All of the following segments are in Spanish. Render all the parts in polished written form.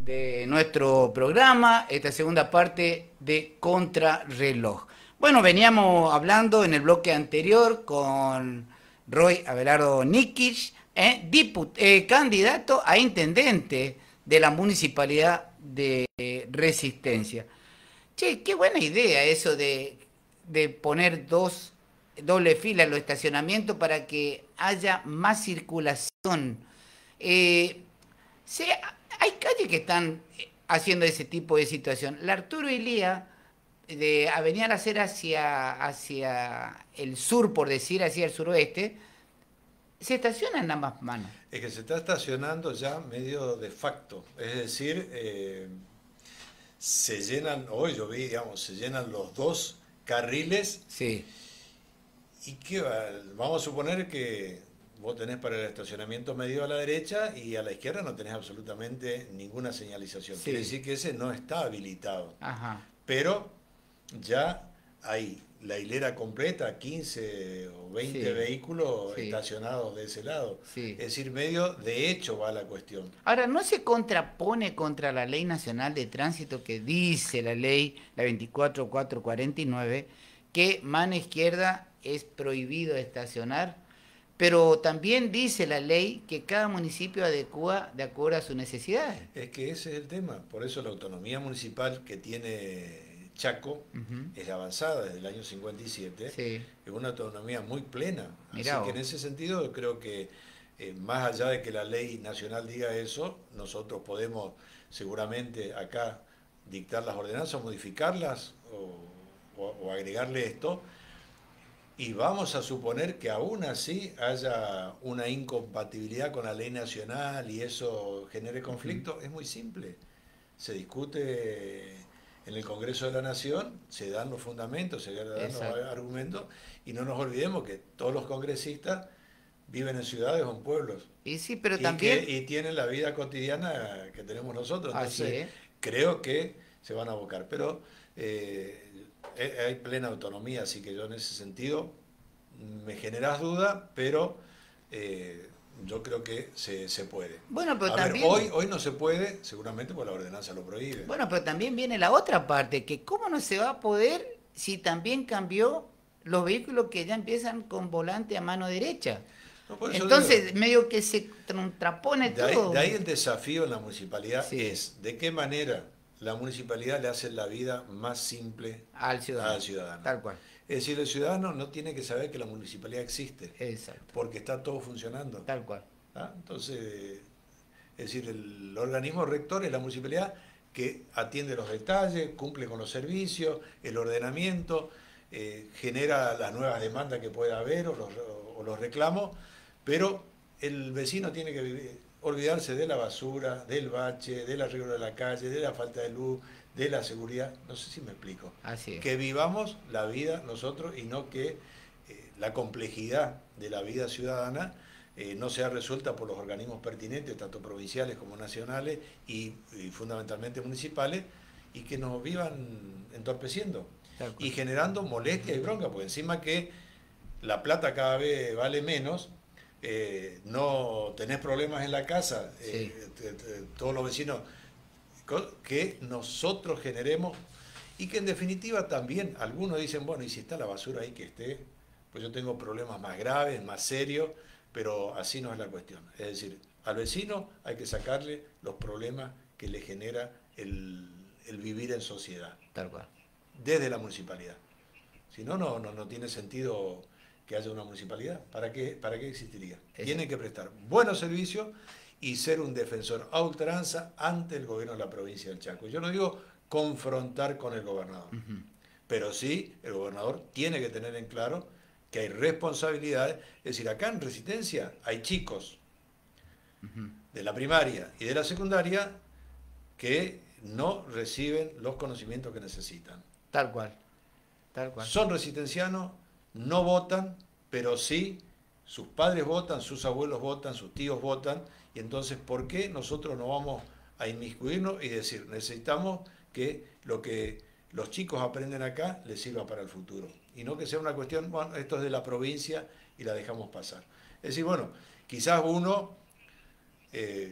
de nuestro programa, esta segunda parte de Contrarreloj. Bueno, veníamos hablando en el bloque anterior con Roy Abelardo Nikic, candidato a intendente de la Municipalidad de Resistencia. Che, qué buena idea eso de poner doble fila en los estacionamientos para que haya más circulación. Eh, se- Hay calles que están haciendo ese tipo de situación. La Arturo Ilía, de Avenida La Acera hacia el sur, por decir, hacia el suroeste, se estacionan en ambas manos. Es que se está estacionando ya medio de facto, es decir, se llenan, hoy yo vi, digamos, se llenan los dos carriles Sí, y que vamos a suponer que vos tenés para el estacionamiento medio a la derecha y a la izquierda no tenés absolutamente ninguna señalización. Quiere sí, decir que ese no está habilitado, ajá, pero ya hay la hilera completa, 15 o 20 sí, vehículos sí, estacionados de ese lado. sí. Es decir, medio de hecho va la cuestión. Ahora, ¿no se contrapone contra la Ley Nacional de Tránsito que dice la ley, la 24449, que mano izquierda es prohibido estacionar? Pero también dice la ley que cada municipio adecua de acuerdo a sus necesidades. Es que ese es el tema. Por eso la autonomía municipal que tiene Chaco Ujú. es avanzada desde el año 57, Sí, es una autonomía muy plena. Así mirá que vos. en ese sentido creo que más allá de que la ley nacional diga eso, nosotros podemos seguramente acá dictar las ordenanzas, modificarlas o agregarle esto. Y vamos a suponer que aún así haya una incompatibilidad con la ley nacional y eso genere Ujú. conflicto. Es muy simple. Se discute en el Congreso de la Nación, se dan los fundamentos, se dan los Exacto. argumentos y no nos olvidemos que todos los congresistas viven en ciudades o en pueblos Y sí, pero y que también, tienen la vida cotidiana que tenemos nosotros. así Entonces, es. creo que se van a abocar. Pero hay plena autonomía, así que yo en ese sentido me generas duda, pero yo creo que se puede. Bueno, pero A ver, hoy, también, hoy no se puede, seguramente porque la ordenanza lo prohíbe. bueno, pero también viene la otra parte, que cómo no se va a poder si también cambió los vehículos que ya empiezan con volante a mano derecha. No, por eso digo, Entonces, medio que se contrapone de ahí todo. el desafío en la municipalidad Sí, es de qué manera la municipalidad le hace la vida más simple al al ciudadano. ciudadano. Tal cual. Es decir, el ciudadano no tiene que saber que la municipalidad existe, Exacto. porque está todo funcionando. Tal cual. ¿Ah? Entonces, es decir, el organismo rector es la municipalidad que atiende los detalles, cumple con los servicios, el ordenamiento, genera las nuevas demandas que pueda haber o los reclamos, pero el vecino tiene que olvidarse de la basura, del bache, del arreglo de la calle, de la falta de luz, de la seguridad. No sé si me explico. Así es. Que vivamos la vida nosotros y no que la complejidad de la vida ciudadana no sea resuelta por los organismos pertinentes, tanto provinciales como nacionales y fundamentalmente municipales, y que nos vivan entorpeciendo Tal cual. y generando molestia y bronca, porque encima que la plata cada vez vale menos, no tenés problemas en la casa, Sí. todos los vecinos, que nosotros generemos y que en definitiva también algunos dicen, bueno, y si está la basura ahí que esté, pues yo tengo problemas más graves, más serios, pero así no es la cuestión. Es decir, al vecino hay que sacarle los problemas que le genera el vivir en sociedad, Tal cual. desde la municipalidad. Si no, no tiene sentido que haya una municipalidad. Para qué existiría? Exacto. Tienen que prestar buenos servicios y ser un defensor a ultranza ante el gobierno de la provincia del Chaco. Yo no digo confrontar con el gobernador, Ujú. pero sí el gobernador tiene que tener en claro que hay responsabilidades. Es decir, acá en Resistencia hay chicos Ujú. de la primaria y de la secundaria que no reciben los conocimientos que necesitan. Tal cual. Tal cual. Son resistencianos, no votan, pero sí sus padres votan, sus abuelos votan, sus tíos votan, y entonces, ¿por qué nosotros no vamos a inmiscuirnos y decir, necesitamos que lo que los chicos aprenden acá les sirva para el futuro? Y no que sea una cuestión, bueno, esto es de la provincia y la dejamos pasar. Es decir, bueno, quizás uno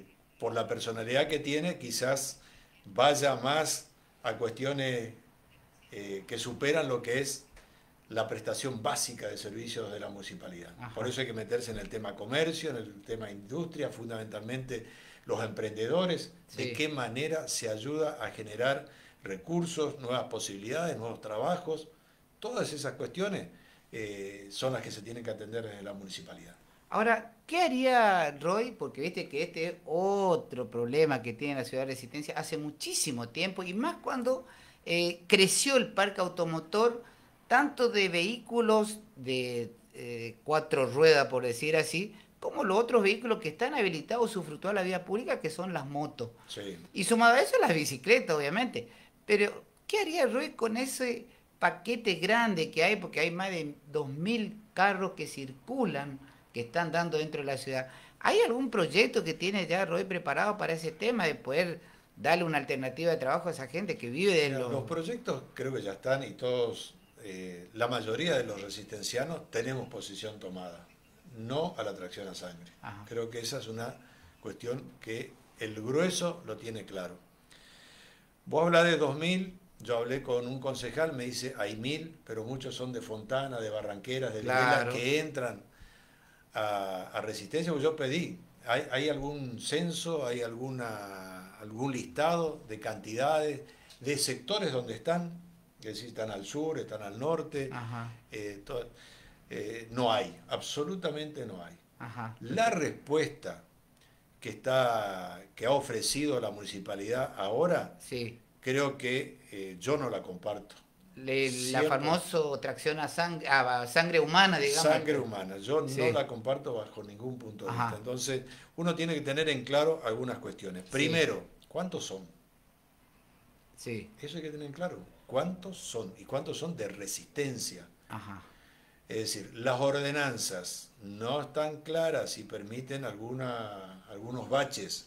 por la personalidad que tiene, quizás vaya más a cuestiones que superan lo que es la prestación básica de servicios de la municipalidad. Ajá. Por eso hay que meterse en el tema comercio, en el tema industria, fundamentalmente los emprendedores, Sí. de qué manera se ayuda a generar recursos, nuevas posibilidades, nuevos trabajos. Todas esas cuestiones son las que se tienen que atender desde la municipalidad. Ahora, ¿qué haría Roy? Porque viste que este es otro problema que tiene la ciudad de Resistencia hace muchísimo tiempo y más cuando creció el parque automotor, tanto de vehículos de cuatro ruedas, por decir así, como los otros vehículos que están habilitados a usufructuar la vía pública, que son las motos. Sí. Y sumado a eso, las bicicletas, obviamente. Pero, ¿qué haría Roy con ese paquete grande que hay? Porque hay más de 2.000 carros que circulan, que están dando dentro de la ciudad. ¿Hay algún proyecto que tiene ya Roy preparado para ese tema de poder darle una alternativa de trabajo a esa gente que vive de Mira, los... los proyectos creo que ya están y todos, la mayoría de los resistencianos tenemos posición tomada, no a la tracción a sangre. Ajá. Creo que esa es una cuestión que el grueso lo tiene claro. Vos hablás de 2000, yo hablé con un concejal, me dice hay 1000, pero muchos son de Fontana, de Barranqueras, de Videla, Claro. que entran a Resistencia, pues yo pedí. ¿Hay algún censo, hay algún listado de cantidades, de sectores donde están? Es decir, están al sur, están al norte. Ajá, No hay, absolutamente no hay. ajá. La respuesta que ha ofrecido la municipalidad ahora, Sí. creo que yo no la comparto. La famosa tracción a sangre humana, digamos. Sangre humana, yo no Sí. la comparto bajo ningún punto de Ajá. vista. Entonces, uno tiene que tener en claro algunas cuestiones. Primero, ¿cuántos son? Sí. Eso hay que tener en claro. ¿Cuántos son? ¿Y cuántos son de resistencia? Ajá. Es decir, las ordenanzas no están claras y permiten algunos baches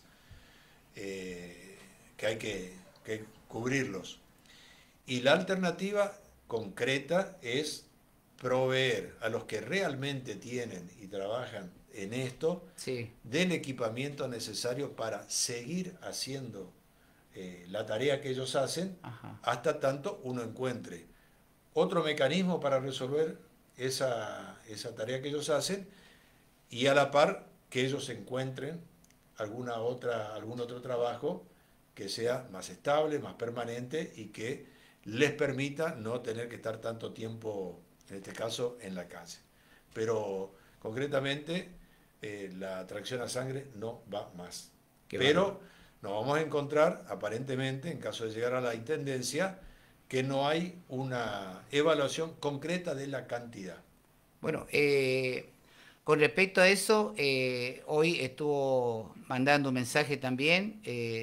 que hay que cubrirlos. Y la alternativa concreta es proveer a los que realmente tienen y trabajan en esto Sí. del equipamiento necesario para seguir haciendo la tarea que ellos hacen, Ajá. hasta tanto uno encuentre otro mecanismo para resolver esa tarea que ellos hacen, y a la par que ellos encuentren algún otro trabajo que sea más estable, más permanente y que les permita no tener que estar tanto tiempo, en este caso, en la calle. Pero concretamente la tracción a sangre no va más. Pero nos vamos a encontrar, aparentemente, en caso de llegar a la intendencia, que no hay una evaluación concreta de la cantidad. Bueno, con respecto a eso, hoy estuvo mandando un mensaje también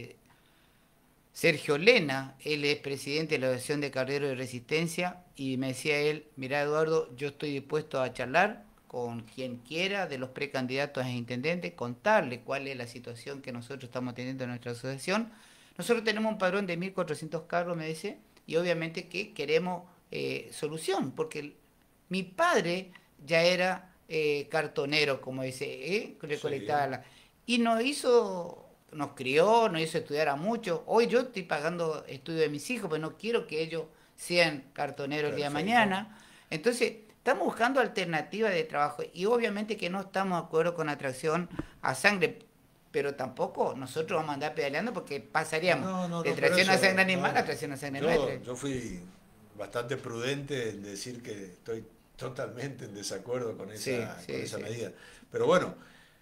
Sergio Lena, él es presidente de la Asociación de Carreros de Resistencia, y me decía él, mira Eduardo, yo estoy dispuesto a charlar con quien quiera de los precandidatos a intendente, contarle cuál es la situación que nosotros estamos teniendo en nuestra asociación. Nosotros tenemos un padrón de 1.400 carros, me dice, y obviamente que queremos solución, porque mi padre ya era cartonero, como dice, recolectaba y nos crió, nos hizo estudiar a muchos. Hoy yo estoy pagando estudio de mis hijos, pero no quiero que ellos sean cartoneros el día de mañana. Entonces, estamos buscando alternativas de trabajo y obviamente que no estamos de acuerdo con la tracción a sangre, pero tampoco nosotros vamos a andar pedaleando porque pasaríamos de tracción a sangre animal a tracción a sangre nuestra. Yo fui bastante prudente en decir que estoy totalmente en desacuerdo con esa medida. Pero bueno,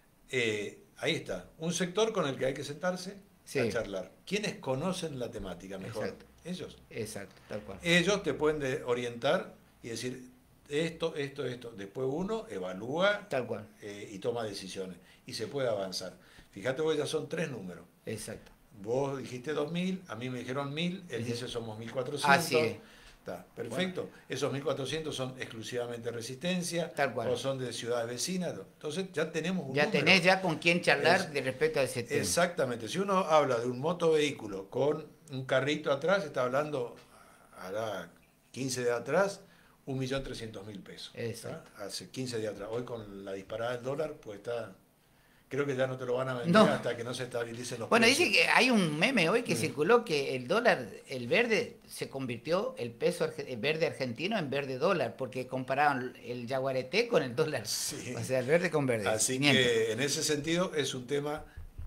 ahí está, un sector con el que hay que sentarse a charlar. ¿Quiénes conocen la temática mejor? Exacto. Ellos. Exacto, tal cual. Ellos te pueden orientar y decir esto. Después uno evalúa tal cual. Y toma decisiones. Y se puede avanzar. Fíjate vos, ya son 3 números. Exacto. Vos dijiste 2000, a mí me dijeron 1000, él dice somos 1400. Así es. Está, perfecto. Bueno. Esos 1400 son exclusivamente Resistencia, tal cual. O son de ciudades vecinas. Entonces ya tenemos un ya número. Tenés ya con quién charlar de respecto a ese tema. Exactamente. Si uno habla de un motovehículo con un carrito atrás, está hablando, hará 15 de atrás, 1.300.000 pesos. Exacto. Hace 15 días atrás. Hoy con la disparada del dólar, pues está creo que ya no te lo van a vender No. hasta que no se estabilicen los Bueno, precios. dice que hay un meme hoy que circuló que el dólar, el verde, se convirtió el peso el verde argentino en verde dólar, porque compararon el yaguareté con el dólar. Sí. O sea, el verde con verde. Así 500. que en ese sentido es un tema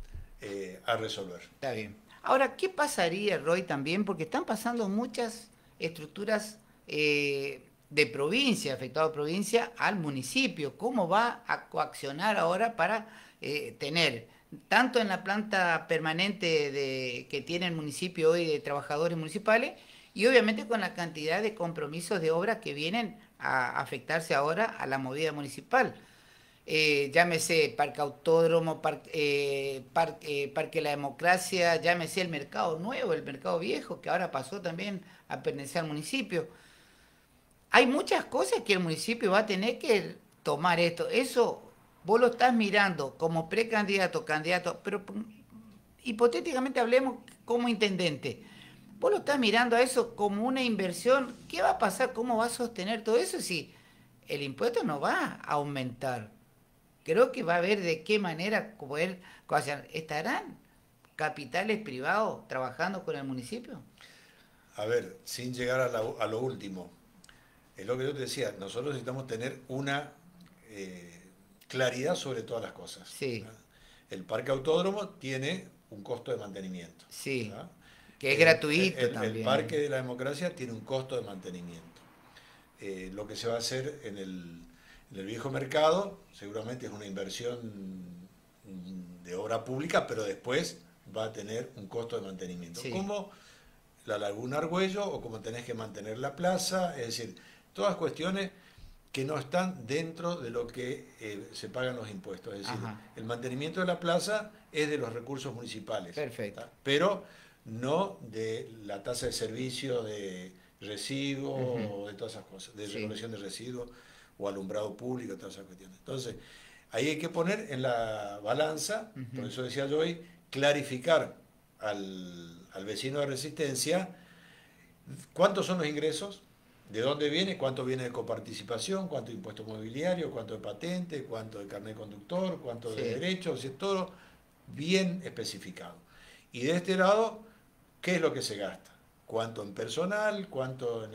a resolver. Está bien. Ahora, ¿qué pasaría, Roy, también? Porque están pasando muchas estructuras de provincia, afectado a provincia, al municipio. ¿Cómo va a coaccionar ahora para tener, tanto en la planta permanente que tiene el municipio hoy de trabajadores municipales, y obviamente con la cantidad de compromisos de obras que vienen a afectarse ahora a la movida municipal? Llámese Parque Autódromo, Parque La Democracia, llámese el Mercado Nuevo, el Mercado Viejo, que ahora pasó también a pertenecer al municipio. Hay muchas cosas que el municipio va a tener que tomar esto. Eso vos lo estás mirando como precandidato, candidato, pero hipotéticamente hablemos como intendente. Vos lo estás mirando a eso como una inversión. ¿Qué va a pasar? ¿Cómo va a sostener todo eso si el impuesto no va a aumentar? Creo que va a ver de qué manera poder coaccionar. ¿Estarán capitales privados trabajando con el municipio? A ver, sin llegar a lo último, es lo que yo te decía, nosotros necesitamos tener una claridad sobre todas las cosas. Sí. ¿Verdad? El parque autódromo tiene un costo de mantenimiento. Sí, ¿Verdad? que es gratuito el también. Parque de la Democracia tiene un costo de mantenimiento. Lo que se va a hacer en el viejo mercado seguramente es una inversión de obra pública, pero después va a tener un costo de mantenimiento. Sí. Como la Laguna Argüello o como tenés que mantener la plaza, es decir, todas cuestiones que no están dentro de lo que se pagan los impuestos. Es decir, Ajá. el mantenimiento de la plaza es de los recursos municipales. Perfecto. ¿Tá? Pero no de la tasa de servicio de residuos o de todas esas cosas, de Sí. recolección de residuos o alumbrado público, todas esas cuestiones. Entonces, ahí hay que poner en la balanza, por eso decía yo hoy, clarificar al vecino de Resistencia cuántos son los ingresos, de dónde viene, cuánto viene de coparticipación, cuánto de impuesto mobiliario, cuánto de patente, cuánto de carnet conductor, cuánto de Sí. derechos, es todo bien especificado. Y de este lado, ¿qué es lo que se gasta? ¿Cuánto en personal? ¿Cuánto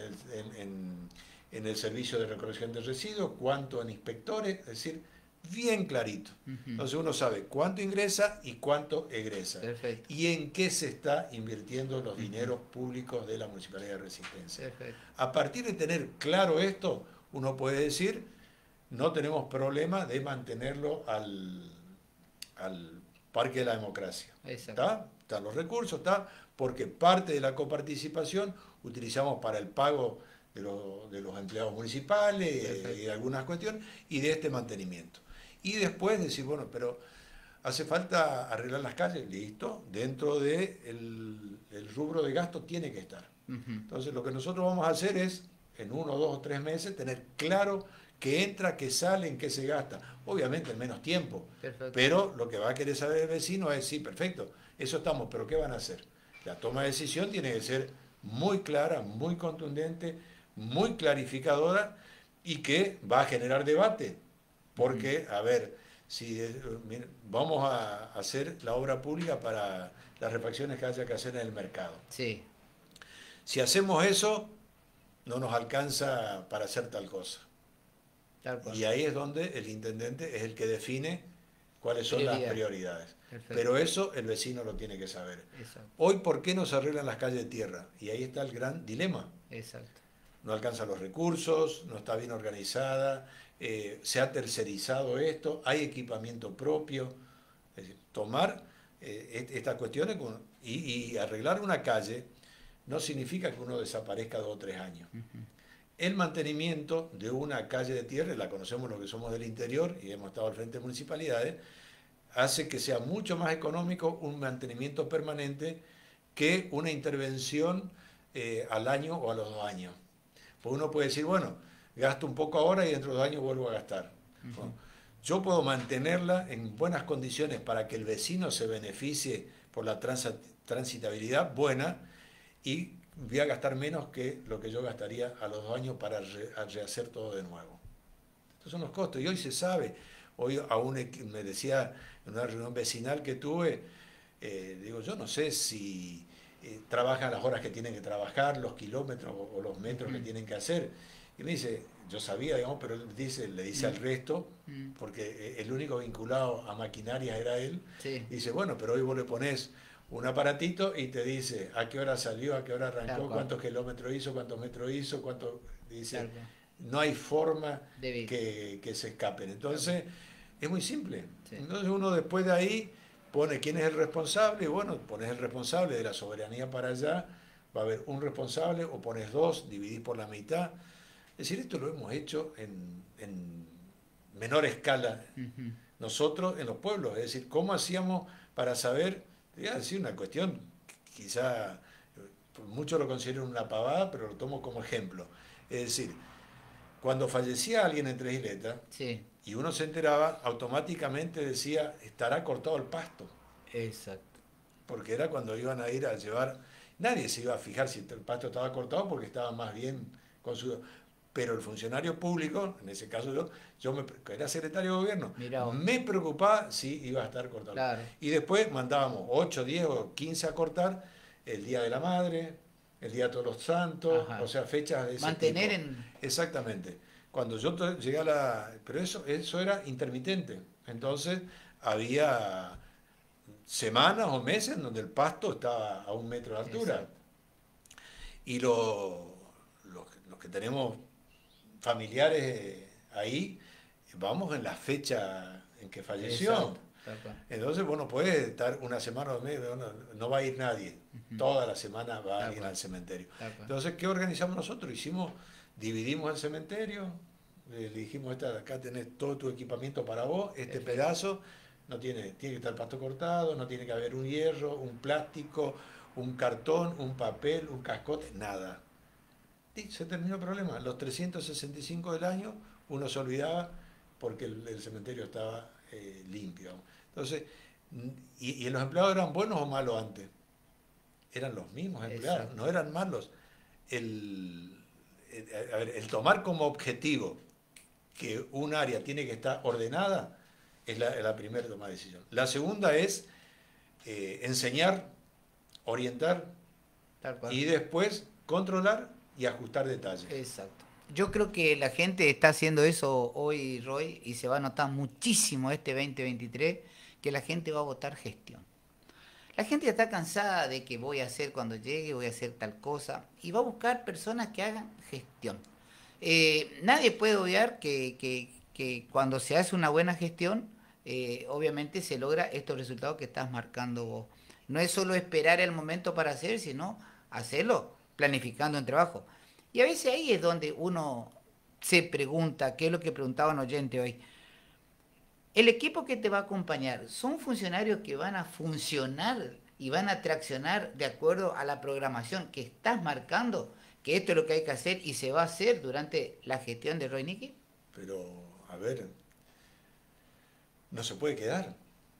en el servicio de recolección de residuos? ¿Cuánto en inspectores? Es decir, bien clarito. Entonces uno sabe cuánto ingresa y cuánto egresa. Perfecto. Y en qué se está invirtiendo los dineros públicos de la Municipalidad de Resistencia. Perfecto. A partir de tener claro esto, uno puede decir, no tenemos problema de mantenerlo al Parque de la Democracia. Exacto. ¿Está? Están los recursos, ¿está? Porque parte de la coparticipación utilizamos para el pago de los empleados municipales y algunas cuestiones, y de este mantenimiento. Y después decir, bueno, pero hace falta arreglar las calles, listo, dentro del rubro de gasto tiene que estar. Entonces lo que nosotros vamos a hacer es, en 1, 2 o 3 meses, tener claro qué entra, qué sale, en qué se gasta. Obviamente en menos tiempo, Perfecto. pero lo que va a querer saber el vecino es, sí, perfecto, eso estamos, pero ¿qué van a hacer? La toma de decisión tiene que ser muy clara, muy contundente, muy clarificadora y que va a generar debate. Porque, a ver, si vamos a hacer la obra pública para las refacciones que haya que hacer en el mercado. Sí. Si hacemos eso, no nos alcanza para hacer tal cosa. Tal cual. Y ahí es donde el intendente es el que define cuáles son las prioridades. Perfecto. Pero eso el vecino lo tiene que saber. Exacto. Hoy, ¿por qué no se arreglan las calles de tierra? Y ahí está el gran dilema. Exacto. No alcanzan los recursos, no está bien organizada, se ha tercerizado esto, hay equipamiento propio. Es decir, tomar estas cuestiones y arreglar una calle no significa que uno desaparezca 2 o 3 años. El mantenimiento de una calle de tierra, la conocemos los que somos del interior y hemos estado al frente de municipalidades, hace que sea mucho más económico un mantenimiento permanente que una intervención al año o a los 2 años. Pues uno puede decir, bueno, gasto un poco ahora y dentro de 2 años vuelvo a gastar. Bueno, yo puedo mantenerla en buenas condiciones para que el vecino se beneficie por la transitabilidad buena y voy a gastar menos que lo que yo gastaría a los 2 años para rehacer todo de nuevo. Estos son los costos y hoy se sabe. Hoy aún me decía en una reunión vecinal que tuve, digo, yo no sé si trabajan las horas que tienen que trabajar, los kilómetros o los metros que tienen que hacer. Y me dice, yo sabía, digamos, pero él le dice al resto, porque el único vinculado a maquinarias era él, Sí. dice, bueno, pero hoy vos le ponés un aparatito y te dice a qué hora salió, a qué hora arrancó, cuántos kilómetros hizo, cuántos metros hizo, cuánto, dice, no hay forma que se escapen. Entonces, es muy simple. Sí. Entonces uno después de ahí pone quién es el responsable, y bueno, pones el responsable de la soberanía para allá, va a haber un responsable, o pones dos, dividís por la mitad. Es decir, esto lo hemos hecho en menor escala nosotros en los pueblos. Es decir, ¿cómo hacíamos para saber? Te voy a decir una cuestión, quizá muchos lo consideran una pavada, pero lo tomo como ejemplo. Es decir, cuando fallecía alguien en Tres Isletas, sí, y uno se enteraba, automáticamente decía, estará cortado el pasto. Exacto. Porque era cuando iban a ir a llevar, nadie se iba a fijar si el pasto estaba cortado porque estaba más bien con su... Pero el funcionario público, en ese caso que era secretario de gobierno, me preocupaba si iba a estar cortado. Claro. Y después mandábamos 8, 10 o 15 a cortar el Día de la Madre, el Día de Todos los Santos, o sea, fechas de ese mantener tipo. Exactamente. Cuando yo llegué a la... Pero eso era intermitente. Entonces había semanas o meses en donde el pasto estaba a 1 metro de altura. Exacto. Y los que tenemos familiares ahí, vamos en la fecha en que falleció. Entonces, bueno, puede estar una semana o medio, no va a ir nadie. Toda la semana va a ir al cementerio. Entonces, ¿qué organizamos nosotros? Dividimos el cementerio, le dijimos, acá tenés todo tu equipamiento para vos, este pedazo, tiene que estar pasto cortado, no tiene que haber un hierro, un plástico, un cartón, un papel, un cascote, nada. Y se terminó el problema. Los 365 del año uno se olvidaba porque el cementerio estaba limpio. Entonces, y los empleados eran buenos o malos antes. Eran los mismos empleados, exacto, no eran malos. El tomar como objetivo que un área tiene que estar ordenada es la primera toma de decisión. La segunda es enseñar, orientar y después controlar y ajustar detalles. Exacto. Yo creo que la gente está haciendo eso hoy, Roy, y se va a notar muchísimo este 2023, que la gente va a votar gestión. La gente ya está cansada de que voy a hacer cuando llegue, voy a hacer tal cosa, y va a buscar personas que hagan gestión. Nadie puede obviar que cuando se hace una buena gestión, obviamente se logra estos resultados que estás marcando vos. No es solo esperar el momento para hacer, sino hacerlo planificando en trabajo. Y a veces ahí es donde uno se pregunta, qué es lo que preguntaba un oyente hoy. El equipo que te va a acompañar, ¿son funcionarios que van a funcionar y van a traccionar de acuerdo a la programación que estás marcando? Que esto es lo que hay que hacer y se va a hacer durante la gestión de Roy Nicky. Pero, a ver, no se puede quedar.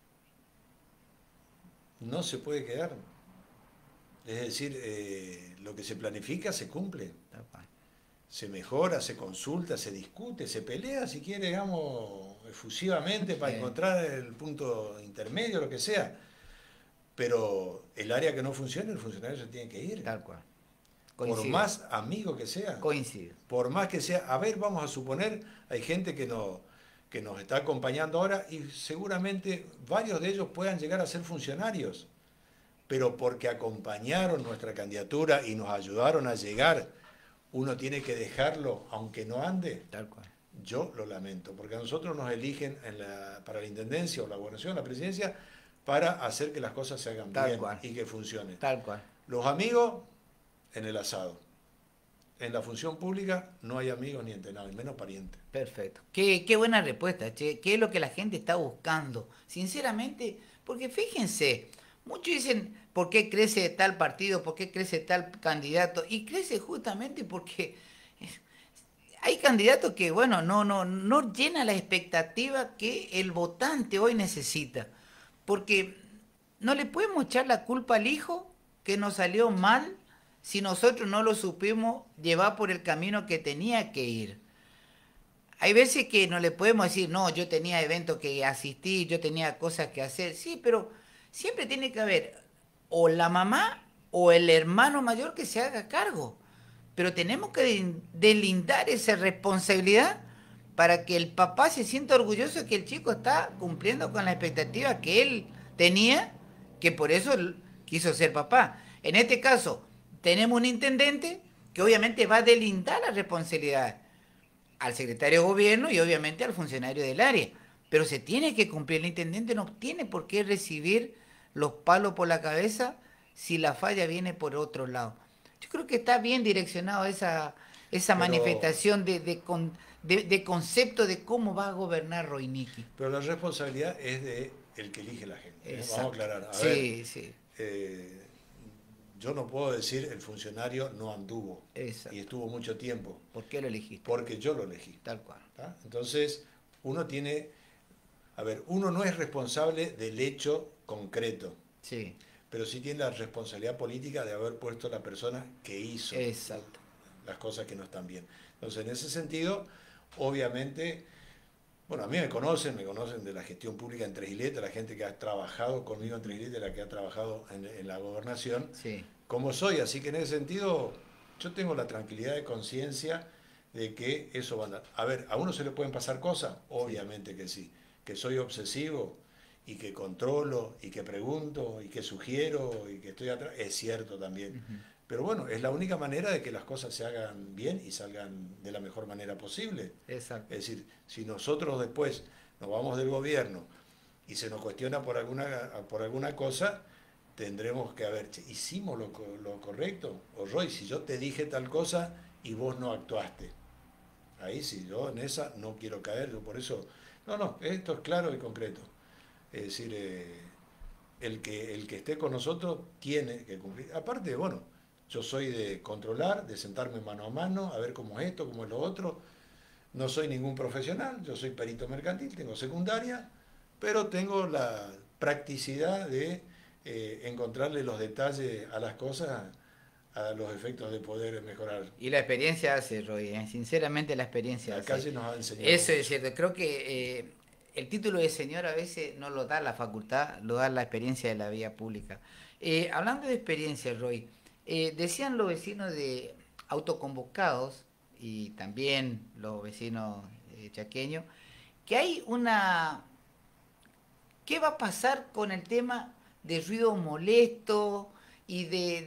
No se puede quedar. Es decir, lo que se planifica se cumple. Se mejora, se consulta, se discute, se pelea, si quiere, digamos, efusivamente para encontrar el punto intermedio, lo que sea. Pero el área que no funciona, el funcionario se tiene que ir. Tal cual. Coincido. Por más amigo que sea. Coincido. Por más que sea. A ver, vamos a suponer, hay gente que nos está acompañando ahora y seguramente varios de ellos puedan llegar a ser funcionarios. Pero porque acompañaron nuestra candidatura y nos ayudaron a llegar, uno tiene que dejarlo aunque no ande. Tal cual. Yo lo lamento, porque a nosotros nos eligen para la intendencia o la gobernación, la presidencia, para hacer que las cosas se hagan bien y que funcionen. Tal cual. Los amigos en el asado. En la función pública no hay amigos ni entrenados, menos parientes. Perfecto. Qué buena respuesta, che. ¿Qué es lo que la gente está buscando? Sinceramente, porque fíjense, muchos dicen, ¿por qué crece tal partido? ¿Por qué crece tal candidato? Y crece justamente porque hay candidatos que, bueno, no llenan la expectativa que el votante hoy necesita. Porque no le podemos echar la culpa al hijo que nos salió mal si nosotros no lo supimos llevar por el camino que tenía que ir. Hay veces que no le podemos decir, no, yo tenía eventos que asistir, yo tenía cosas que hacer. Sí, pero siempre tiene que haber o la mamá o el hermano mayor que se haga cargo. Pero tenemos que delindar esa responsabilidad para que el papá se sienta orgulloso de que el chico está cumpliendo con la expectativa que él tenía, que por eso quiso ser papá. En este caso, tenemos un intendente que obviamente va a delindar la responsabilidad al secretario de gobierno y obviamente al funcionario del área. Pero se tiene que cumplir. El intendente no tiene por qué recibir los palos por la cabeza si la falla viene por otro lado. Yo creo que está bien direccionado esa Pero, manifestación de concepto de cómo va a gobernar Roiniki. pero la responsabilidad es de el que elige la gente. ¿Eh? Vamos a Exacto. aclarar. A ver, Sí, sí. eh, yo no puedo decir el funcionario no anduvo y Exacto. estuvo mucho tiempo, ¿Por qué lo elegiste? porque yo lo elegí. Tal cual. ¿Tá? Entonces, uno tiene, a ver, uno no es responsable del hecho concreto, Sí. pero sí tiene la responsabilidad política de haber puesto a la persona que hizo Exacto. las cosas que no están bien. Entonces, en ese sentido, obviamente, bueno, a mí me conocen de la gestión pública en Tres Iletas, la gente que ha trabajado conmigo en Tres Iletas, la que ha trabajado en la gobernación, Sí. como soy. Así que en ese sentido, yo tengo la tranquilidad de conciencia de que eso va a andar. A ver, ¿a uno se le pueden pasar cosas? Sí. Obviamente que sí. Que soy obsesivo y que controlo y que pregunto y que sugiero y que estoy atrás, es cierto también. Ujú. Pero bueno, es la única manera de que las cosas se hagan bien y salgan de la mejor manera posible. Exacto. Es decir, si nosotros después nos vamos del gobierno y se nos cuestiona por alguna cosa, tendremos que haber, "Che, ¿hicimos lo correcto? O Roy, si yo te dije tal cosa y vos no actuaste. Ahí sí, yo en esa no quiero caer, yo por eso, no, no, esto es claro y concreto. Es decir, el que esté con nosotros tiene que cumplir. Aparte, bueno, yo soy de controlar, de sentarme mano a mano, a ver cómo es esto, cómo es lo otro. No soy ningún profesional, yo soy perito mercantil, tengo secundaria, pero tengo la practicidad de encontrarle los detalles a las cosas a los efectos de poder mejorar. Y la experiencia hace, Roy, ¿eh? Sinceramente la experiencia La hace. calle nos ha enseñado Eso es mucho. cierto. Creo que el título de señor a veces no lo da la facultad, lo da la experiencia de la vía pública. Hablando de experiencia, Roy, decían los vecinos de autoconvocados y también los vecinos chaqueños que hay una... ¿Qué va a pasar con el tema de ruido molesto y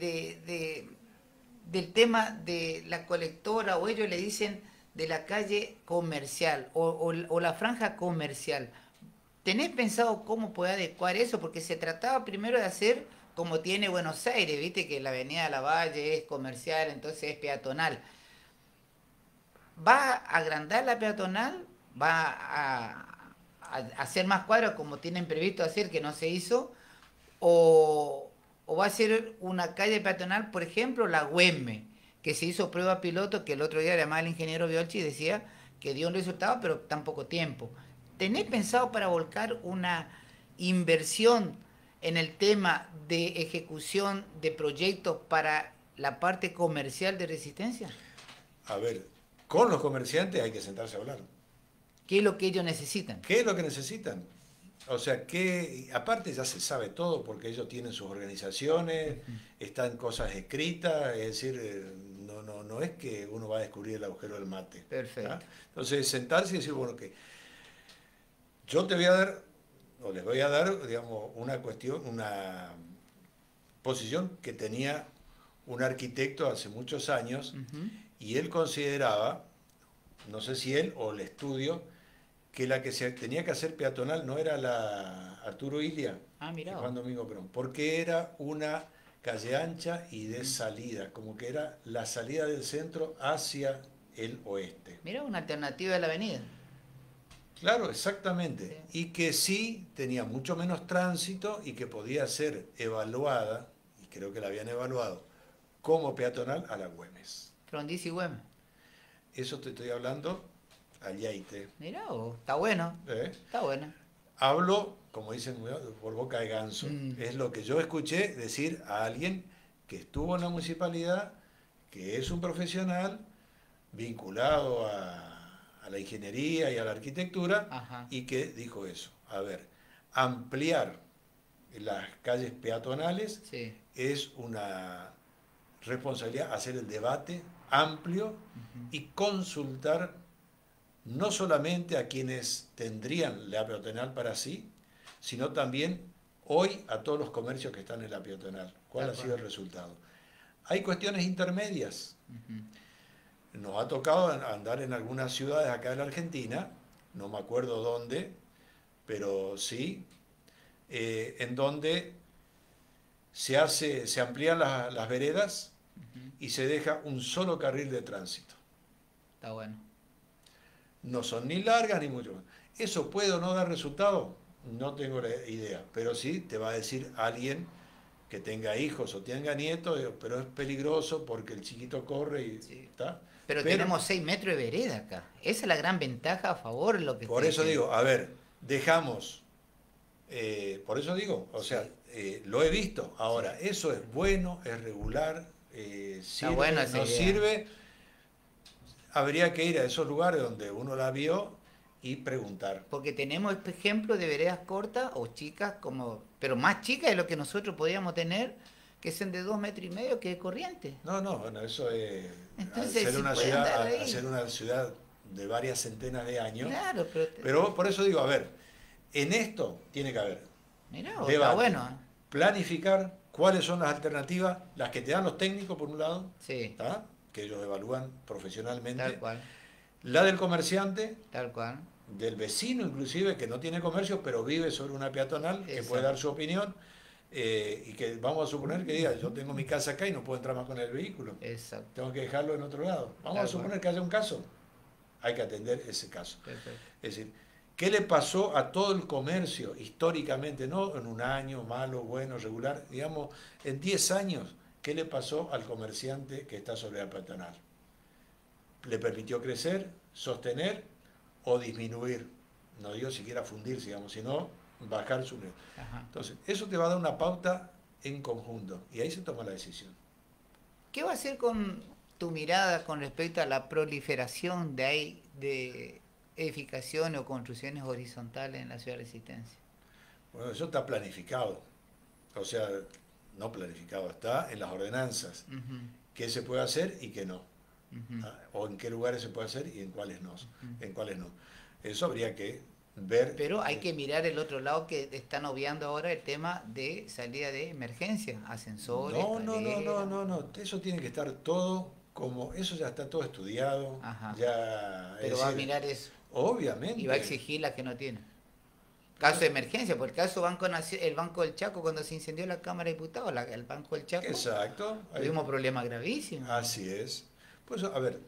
del tema de la colectora, o ellos le dicen de la calle comercial o la franja comercial? ¿Tenés pensado cómo poder adecuar eso? Porque se trataba primero de hacer como tiene Buenos Aires, viste que la avenida Lavalle es comercial, entonces es peatonal. ¿Va a agrandar la peatonal? ¿Va a hacer más cuadros como tienen previsto hacer que no se hizo? ¿O va a ser una calle peatonal, por ejemplo, la Güemme, que se hizo prueba piloto, que el otro día además el ingeniero Biolchi decía que dio un resultado, pero tan poco tiempo? ¿Tenés pensado para volcar una inversión en el tema de ejecución de proyectos para la parte comercial de Resistencia? A ver, con los comerciantes hay que sentarse a hablar. ¿Qué es lo que ellos necesitan? ¿Qué es lo que necesitan? O sea, que aparte ya se sabe todo porque ellos tienen sus organizaciones, están cosas escritas, es decir, no es que uno va a descubrir el agujero del mate. ¿Tá? Perfecto. Entonces, sentarse y decir, bueno, que yo te voy a dar, o les voy a dar, digamos, una cuestión, una posición que tenía un arquitecto hace muchos años Ujú. y él consideraba, no sé si él o el estudio, que la que se tenía que hacer peatonal no era la Arturo Ilia Ah, y mirá vos. Juan Domingo Perón, porque era una calle ancha y de Ujú. salida, como que era la salida del centro hacia el oeste. Mirá, una alternativa de la avenida. Claro, Sí. exactamente. Y que sí tenía mucho menos tránsito y que podía ser evaluada, y creo que la habían evaluado, como peatonal a la Güemes. Frondizi y Güemes. Eso te estoy hablando al Yaite. Mirá vos. Está bueno. ¿Eh? Está bueno. Hablo, como dicen, por boca de ganso. Mm. Es lo que yo escuché decir a alguien que estuvo en la municipalidad, que es un profesional vinculado a la ingeniería y a la arquitectura, Ajá. y que dijo eso. A ver, ampliar las calles peatonales Sí. es una responsabilidad, hacer el debate amplio y consultar no solamente a quienes tendrían la peatonal para sí, sino también hoy a todos los comercios que están en la peatonal. ¿Cuál ha sido el resultado? Hay cuestiones intermedias. Nos ha tocado andar en algunas ciudades acá de la Argentina, no me acuerdo dónde, pero sí, en donde se amplían las veredas y se deja un solo carril de tránsito. Está bueno. No son ni largas ni mucho más. ¿Eso puede o no dar resultado? No tengo la idea, pero sí te va a decir alguien que tenga hijos o tenga nietos, pero es peligroso porque el chiquito corre y Sí. está. Pero tenemos 6 metros de vereda acá. Esa es la gran ventaja a favor de lo que Por eso digo, a ver, dejamos, por eso digo, o sea, lo he visto. Ahora, eso es bueno, es regular, sirve, bueno esa no idea. sirve. Habría que ir a esos lugares donde uno la vio y preguntar. Porque tenemos ejemplos de veredas cortas o chicas, pero más chicas de lo que nosotros podríamos tener, que son de 2,5 metros, que es corriente. No, bueno, eso es Entonces, hacer si una puede andar ahí. hacer una ciudad de varias centenas de años. Claro, Pero por eso digo, a ver, en esto tiene que haber mirá, debate, está bueno. planificar cuáles son las alternativas, las que te dan los técnicos por un lado, Sí, ¿tá? Que ellos evalúan profesionalmente, tal cual, la del comerciante, tal cual. del vecino inclusive, que no tiene comercio, pero vive sobre una peatonal, que puede dar su opinión, y que vamos a suponer que diga, yo tengo mi casa acá y no puedo entrar más con el vehículo, Exacto. tengo que dejarlo en otro lado. Vamos Tal a suponer cual. que haya un caso, hay que atender ese caso. Perfecto. Es decir, ¿qué le pasó a todo el comercio históricamente? No en un año, malo, bueno, regular, digamos, en 10 años, ¿qué le pasó al comerciante que está sobre la peatonal? ¿Le permitió crecer, sostener o disminuir? No digo siquiera fundirse, digamos, sino bajar su nivel. Ajá. Entonces, eso te va a dar una pauta en conjunto y ahí se toma la decisión. ¿Qué va a hacer con tu mirada con respecto a la proliferación de edificaciones o construcciones horizontales en la ciudad de Resistencia? Bueno, eso está planificado. O sea, no planificado, está en las ordenanzas. ¿Qué se puede hacer y qué no? O en qué lugares se puede hacer y en cuáles no. En cuáles no. Eso habría que ver. Pero hay que mirar el otro lado, que están obviando ahora el tema de salida de emergencia, ascensores, No. Eso tiene que estar todo como, eso ya está todo estudiado. Ajá. Ya, Pero va a mirar eso. Obviamente. Y va a exigir las que no tienen. Caso de emergencia, por el caso el Banco del Chaco, cuando se incendió la Cámara de Diputados, el Banco del Chaco, Exacto. tuvimos problemas gravísimos. Así es. Pues, a ver,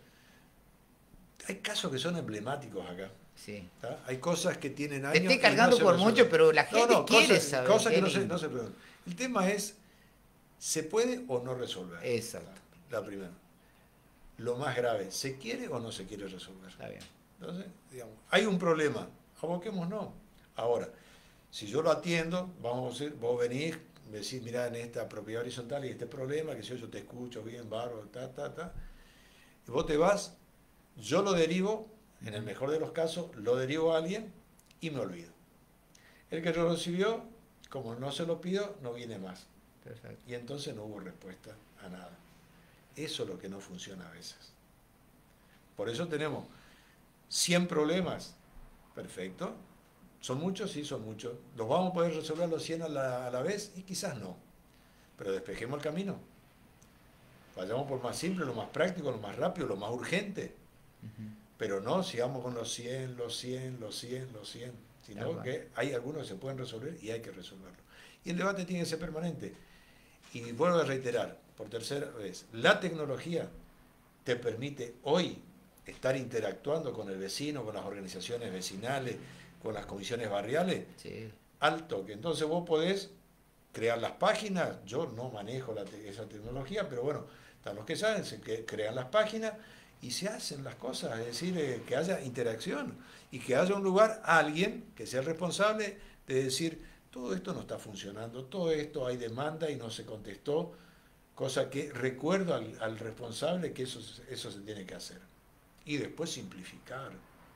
hay casos que son emblemáticos acá. Sí. ¿Tá? Hay cosas que tienen años. Te estoy cargando por mucho, pero la gente quiere saber. Cosas que no se preguntan. El tema es, ¿se puede o no resolver? Exacto. La primera. Lo más grave, ¿se quiere o no se quiere resolver? Está bien. Entonces, digamos, hay un problema, aboquémonos. Ahora, si yo lo atiendo, vamos a decir, vos venís, me decís, mirá, en esta propiedad horizontal y este problema, que si yo te escucho bien, bárbaro, y vos te vas, yo lo derivo, en el mejor de los casos, lo derivo a alguien y me olvido. El que lo recibió, como no se lo pido, no viene más. Perfecto. Y entonces no hubo respuesta a nada. Eso es lo que no funciona a veces. Por eso tenemos 100 problemas. Perfecto. ¿Son muchos? Sí, son muchos. ¿Los vamos a poder resolver los 100 a la vez? Y quizás no. Pero despejemos el camino. Vayamos por más simple, lo más práctico, lo más rápido, lo más urgente. Pero no sigamos con los 100, los 100, los 100, los 100. Sino que hay algunos que se pueden resolver y hay que resolverlo. Y el debate tiene que ser permanente. Y vuelvo a reiterar, por tercera vez, la tecnología te permite hoy estar interactuando con el vecino, con las organizaciones vecinales, con las comisiones barriales, sí, al toque. Entonces vos podés crear las páginas, yo no manejo esa tecnología, pero bueno, están los que saben, crean las páginas y se hacen las cosas, es decir, que haya interacción y que haya un lugar, alguien que sea el responsable de decir, todo esto no está funcionando, todo esto hay demanda y no se contestó, cosa que recuerdo al responsable que eso se tiene que hacer. Y después simplificar.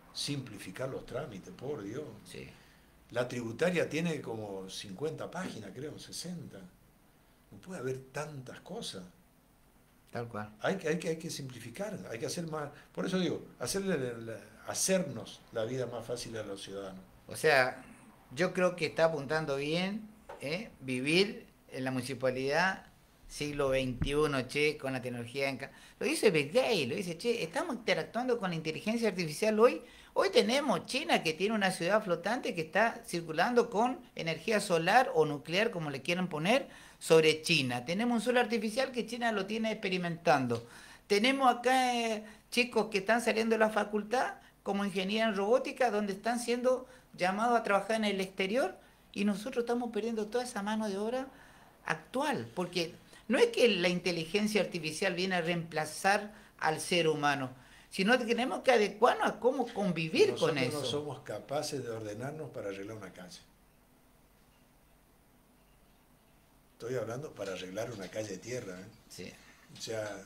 simplificar los trámites, por Dios. Sí, La tributaria tiene como 50 páginas, creo, 60. No puede haber tantas cosas. tal cual. Hay que simplificar, hay que hacer más. Por eso digo, hacernos la vida más fácil a los ciudadanos. O sea, yo creo que está apuntando bien, vivir en la municipalidad siglo XXI, che, con la tecnología Lo dice Bill Gates, lo dice, che, estamos interactuando con la inteligencia artificial hoy. Hoy tenemos China, que tiene una ciudad flotante que está circulando con energía solar o nuclear, como le quieran poner, sobre China. Tenemos un sol artificial que China lo tiene experimentando. Tenemos acá chicos que están saliendo de la facultad como ingeniería en robótica, donde están siendo llamados a trabajar en el exterior, y nosotros estamos perdiendo toda esa mano de obra actual, porque no es que la inteligencia artificial viene a reemplazar al ser humano, sino que tenemos que adecuarnos a cómo convivir con eso. Nosotros no somos capaces de ordenarnos para arreglar una calle. Estoy hablando para arreglar una calle de tierra. Sí. O sea,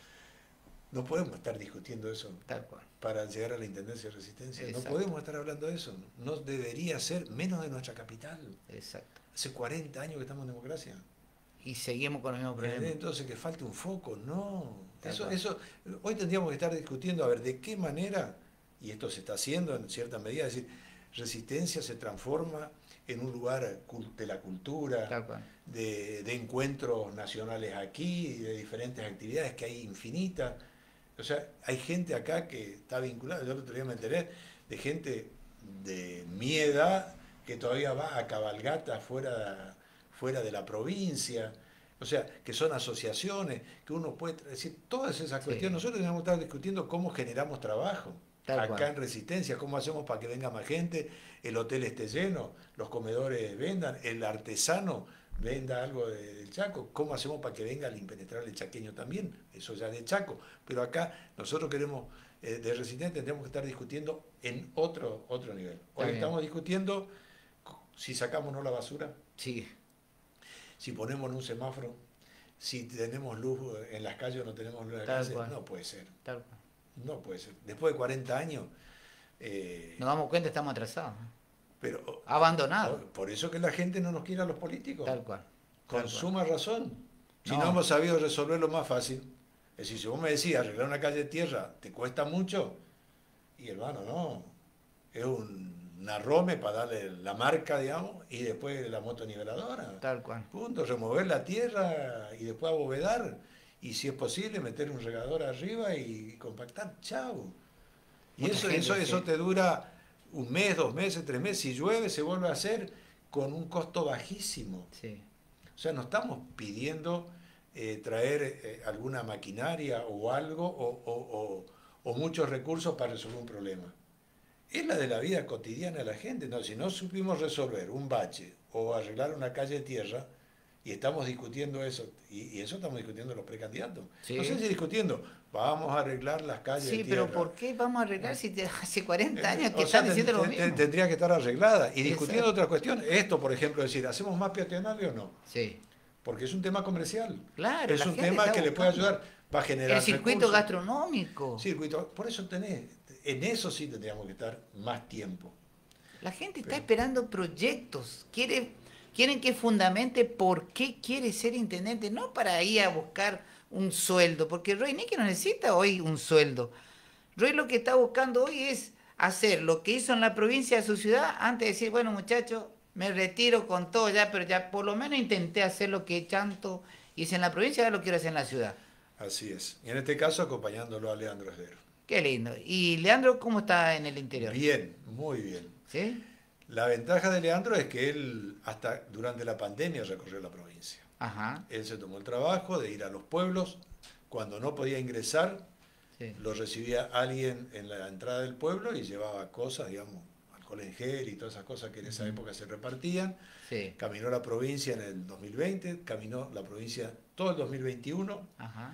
no podemos estar discutiendo eso. Tal cual. Para llegar a la Intendencia de Resistencia. Exacto. No podemos estar hablando de eso. No debería ser menos de nuestra capital. Exacto. Hace 40 años que estamos en democracia. Y seguimos con los mismos problemas. Entonces, que falte un foco, no. Eso, hoy tendríamos que estar discutiendo, a ver, de qué manera, y esto se está haciendo en cierta medida, es decir, Resistencia se transforma en un lugar de la cultura, de encuentros nacionales aquí, de diferentes actividades que hay infinitas. O sea, hay gente acá que está vinculada, yo el otro día me enteré de gente de mi edad que todavía va a cabalgatas fuera de la provincia, o sea, que son asociaciones, que uno puede decir, todas esas cuestiones. Nosotros tenemos que estar discutiendo cómo generamos trabajo acá en Resistencia, cómo hacemos para que venga más gente, el hotel esté lleno, los comedores vendan, el artesano venda algo del Chaco, cómo hacemos para que venga el impenetrable chaqueño también, eso ya de Chaco, pero acá nosotros queremos, de Resistencia tenemos que estar discutiendo en otro nivel. Hoy estamos discutiendo si sacamos o no la basura, si ponemos en un semáforo, si tenemos luz en las calles o no tenemos luz en las calles, no puede ser. No puede ser. Después de 40 años... nos damos cuenta, estamos atrasados. Pero abandonados. Por eso que la gente no nos quiere a los políticos. Tal cual. Con suma razón. Si no hemos sabido resolverlo más fácil. Es decir, si vos me decís, arreglar una calle de tierra, ¿te cuesta mucho? Y hermano, no. Es un arrome para darle la marca, digamos, y después la motoniveladora. Tal cual. Punto. Remover la tierra y después abovedar. Y si es posible, meter un regador arriba y compactar. Chau. Y eso te dura un mes, 2 meses, 3 meses. Si llueve, se vuelve a hacer con un costo bajísimo. O sea, no estamos pidiendo traer alguna maquinaria o algo o muchos recursos para resolver un problema. Es la de la vida cotidiana de la gente. No, si no supimos resolver un bache o arreglar una calle de tierra, y estamos discutiendo eso, y eso estamos discutiendo los precandidatos. No sé si discutiendo, vamos a arreglar las calles de tierra. Pero ¿por qué vamos a arreglar si hace 40 años que están diciendo lo mismo? Tendría que estar arreglada. Y discutiendo otras cuestiones. Esto, por ejemplo, decir, ¿hacemos más peatonales o no? Porque es un tema comercial. Claro, es un tema que le puede ayudar, va a generar el circuito recursos. Gastronómico. Por eso en eso sí tendríamos que estar más tiempo. La gente está esperando proyectos, quieren que fundamente por qué quiere ser intendente, no para ir a buscar un sueldo, porque Roy Níquez no necesita hoy un sueldo. Roy lo que está buscando hoy es hacer lo que hizo en la provincia de su ciudad, antes de decir, bueno muchachos, me retiro con todo ya, pero ya por lo menos intenté hacer lo que tanto hice en la provincia, ahora lo quiero hacer en la ciudad. Así es. Y en este caso acompañándolo a Leandro Esdero. Qué lindo. ¿Y Leandro cómo está en el interior? Bien, muy bien. ¿Sí? La ventaja de Leandro es que él, hasta durante la pandemia, recorrió la provincia. Él se tomó el trabajo de ir a los pueblos. Cuando no podía ingresar, lo recibía alguien en la entrada del pueblo y llevaba cosas, digamos, alcohol en gel y todas esas cosas que en esa época se repartían. Caminó la provincia en el 2020, caminó la provincia todo el 2021,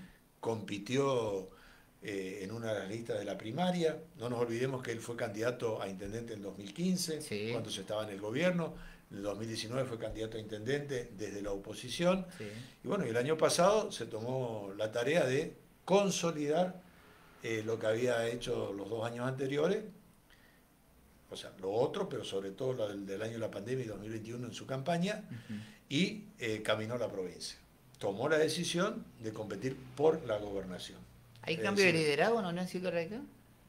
compitió en una de las listas de la primaria. No nos olvidemos que él fue candidato a intendente en 2015, cuando se estaba en el gobierno. En el 2019 fue candidato a intendente desde la oposición. Y bueno, el año pasado se tomó la tarea de consolidar lo que había hecho los 2 años anteriores, o sea, lo otro, pero sobre todo lo del año de la pandemia y 2021 en su campaña, y caminó la provincia. Tomó la decisión de competir por la gobernación. ¿Hay Es cambio de decir, liderazgo en la Unión Cívica Radical?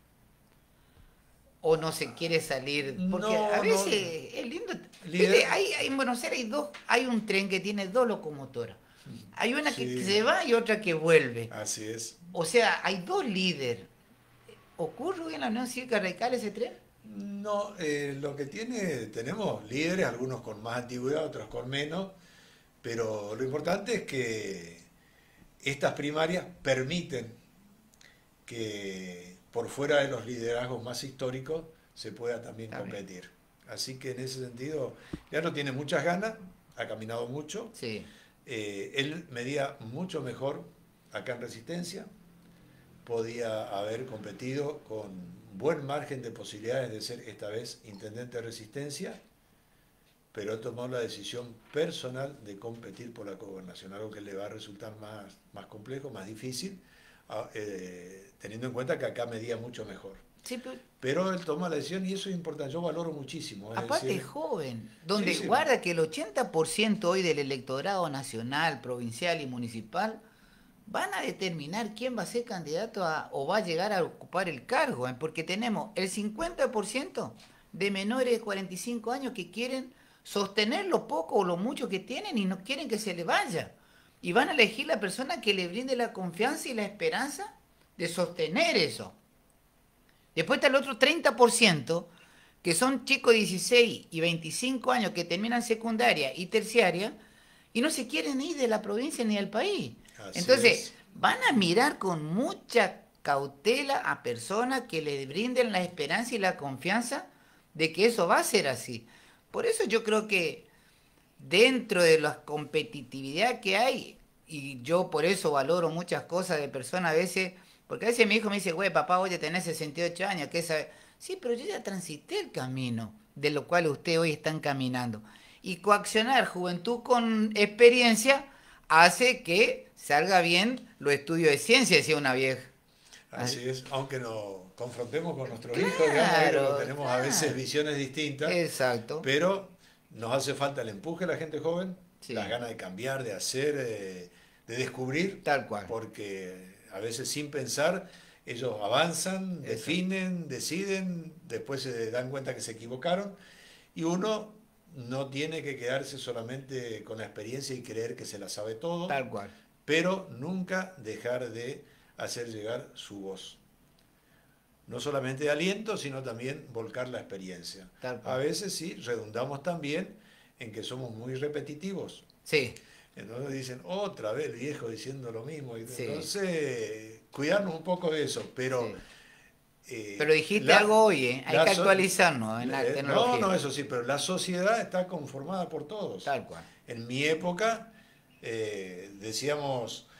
¿O no se quiere salir? Porque a no, no, veces es lindo. Viste, líder, en Buenos Aires hay un tren que tiene dos locomotoras. Hay una que sí, se va y otra que vuelve. así es. O sea, hay dos líderes. ¿Ocurre hoy en la Unión Cívica Radical ese tren? No, lo que tenemos líderes, algunos con más antigüedad, otros con menos, pero lo importante es que estas primarias permiten que por fuera de los liderazgos más históricos se pueda también Está bien. competir. Así que en ese sentido, ya no tiene muchas ganas, ha caminado mucho, Sí, él medía mucho mejor acá en Resistencia, podía haber competido con buen margen de posibilidades de ser esta vez intendente de Resistencia, pero él tomó la decisión personal de competir por la gobernación, algo que le va a resultar más complejo, más difícil, teniendo en cuenta que acá medía mucho mejor. sí, Pero él toma la decisión y eso es importante, yo valoro muchísimo. Es aparte decir, es joven, donde sí, sí, guarda que el 80% hoy del electorado nacional, provincial y municipal van a determinar quién va a ser candidato o va a llegar a ocupar el cargo, porque tenemos el 50% de menores de 45 años que quieren sostener lo poco o lo mucho que tienen y no quieren que se le vaya. Y van a elegir la persona que le brinde la confianza y la esperanza de sostener eso. Después está el otro 30%, que son chicos de 16 y 25 años que terminan secundaria y terciaria y no se quieren ir de la provincia ni del país. así Entonces, es. van a mirar con mucha cautela a personas que le brinden la esperanza y la confianza de que eso va a ser así. Por eso yo creo que dentro de la competitividad que hay, y yo por eso valoro muchas cosas de personas a veces, porque a veces mi hijo me dice, güey, papá, oye, tenés 68 años, ¿qué sabes? Sí, pero yo ya transité el camino de lo cual ustedes hoy están caminando. Y coaccionar juventud con experiencia hace que salga bien los estudios de ciencia, decía una vieja. Así es, aunque nos confrontemos con nuestros hijos, digamos, Claro, tenemos a veces claro. visiones distintas, Exacto. pero nos hace falta el empuje de la gente joven, las Sí, ganas de cambiar, de hacer, de descubrir, tal cual. porque a veces sin pensar ellos avanzan, Exacto. definen, deciden, después se dan cuenta que se equivocaron y uno no tiene que quedarse solamente con la experiencia y creer que se la sabe todo, Tal cual. pero nunca dejar de hacer llegar su voz. No solamente de aliento, sino también volcar la experiencia. Tal A cual. veces sí, redundamos también en que somos muy repetitivos. Sí, Entonces dicen, otra vez el viejo diciendo lo mismo. sí, Entonces, cuidarnos un poco de eso, pero sí. eh, Pero dijiste la, algo hoy, ¿eh? Hay la que so- actualizarnos en la no, tecnología. no, eso sí, pero la sociedad está conformada por todos. Tal cual. En mi época decíamos,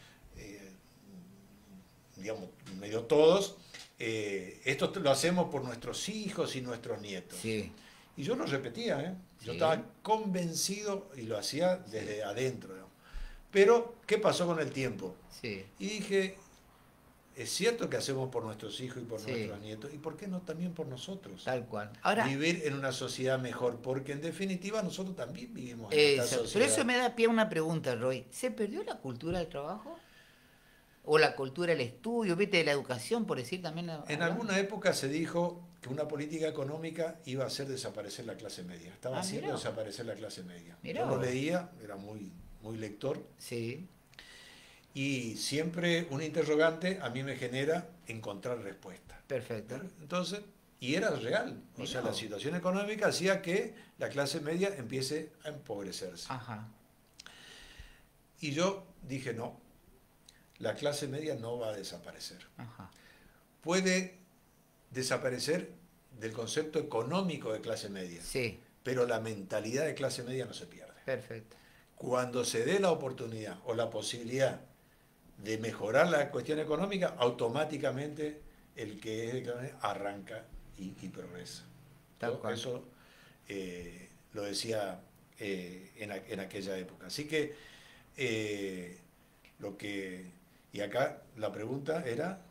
digamos, medio todos, esto lo hacemos por nuestros hijos y nuestros nietos. Sí, Y yo lo repetía, ¿eh? Yo sí, estaba convencido y lo hacía sí, desde adentro, ¿no? Pero, ¿qué pasó con el tiempo? sí, Y dije, es cierto que hacemos por nuestros hijos y por sí, nuestros nietos, ¿y por qué no también por nosotros? tal cual. Ahora, Vivir en una sociedad mejor, porque en definitiva nosotros también vivimos en esta pero eso sociedad. me da pie a una pregunta, Roy. ¿Se perdió la cultura del trabajo? ¿O la cultura del estudio, viste, de la educación, por decir también En hablando? alguna época se dijo que una política económica iba a hacer desaparecer la clase media. Estaba Ah, haciendo mirá, desaparecer la clase media. mirá Yo lo vos. leía, era muy lector, Sí, y siempre un interrogante a mí me genera encontrar respuesta. perfecto. Entonces, y era real. O Mirá sea, la vos. situación económica hacía que la clase media empiece a empobrecerse. Ajá, Y yo dije, no, la clase media no va a desaparecer. ajá. Puede desaparecer del concepto económico de clase media, Sí, pero la mentalidad de clase media no se pierde. perfecto. Cuando se dé la oportunidad o la posibilidad de mejorar la cuestión económica, automáticamente el que es de clase media arranca y progresa. Tal cual. Eso lo decía en aquella época. Así que lo que... Y acá la pregunta era...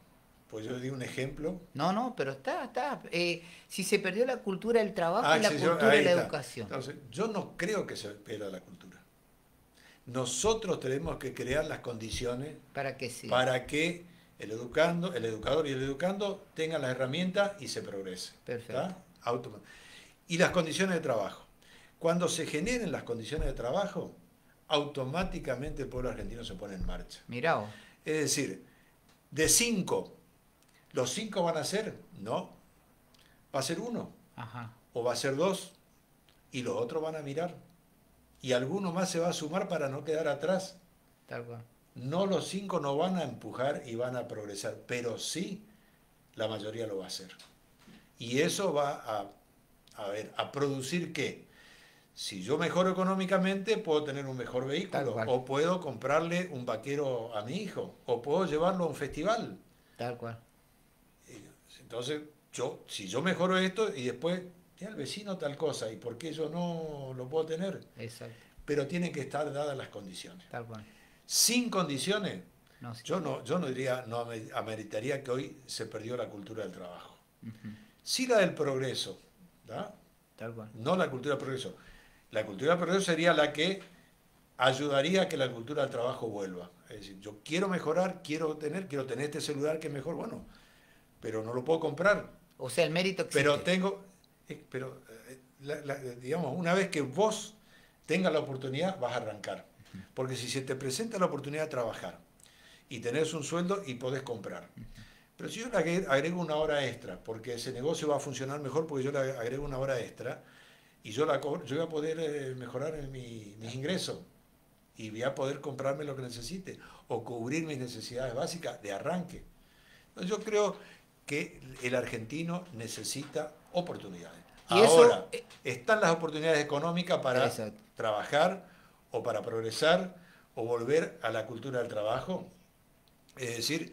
pues yo di un ejemplo. No, pero está. Si se perdió la cultura del trabajo y la Sí, cultura ahí de la está. educación. Entonces, yo no creo que se pierda la cultura. Nosotros tenemos que crear las condiciones Para que sí. para que el educando, el educador y el educando tengan las herramientas y se progrese. Perfecto. ¿Está? Y las condiciones de trabajo. Cuando se generen las condiciones de trabajo, automáticamente el pueblo argentino se pone en marcha. Mirá vos. Es decir, de 5, ¿los 5 van a ser? No. Va a ser 1. Ajá. O va a ser 2. Y los otros van a mirar. Y alguno más se va a sumar para no quedar atrás. Tal cual. No, los 5 no van a empujar y van a progresar, pero sí la mayoría lo va a hacer. Y eso va a producir ¿qué? Si yo mejoro económicamente, puedo tener un mejor vehículo, o puedo comprarle un vaquero a mi hijo, o puedo llevarlo a un festival. Tal cual. Entonces, si yo mejoro esto y después, el vecino tal cosa, ¿y por qué yo no lo puedo tener? Exacto. Pero tienen que estar dadas las condiciones. Tal cual. Sin condiciones, No, sí. yo no diría, no ameritaría que hoy se perdió la cultura del trabajo. Uh-huh. Sí la del progreso, ¿da? Tal cual. No la cultura del progreso. La cultura del progreso sería la que ayudaría a que la cultura del trabajo vuelva. Es decir, yo quiero mejorar, quiero tener este celular que es mejor, bueno, pero no lo puedo comprar. O sea, el mérito existe. Digamos, una vez que vos tengas la oportunidad, vas a arrancar. Porque si se te presenta la oportunidad de trabajar y tenés un sueldo y podés comprar. Pero si yo le agrego una hora extra, porque ese negocio va a funcionar mejor porque yo le agrego una hora extra, y yo voy a poder mejorar mis ingresos y voy a poder comprarme lo que necesite o cubrir mis necesidades básicas de arranque. Entonces yo creo que el argentino necesita oportunidades. Y ahora, eso, están las oportunidades económicas para exacto. trabajar o para progresar o volver a la cultura del trabajo. Es decir,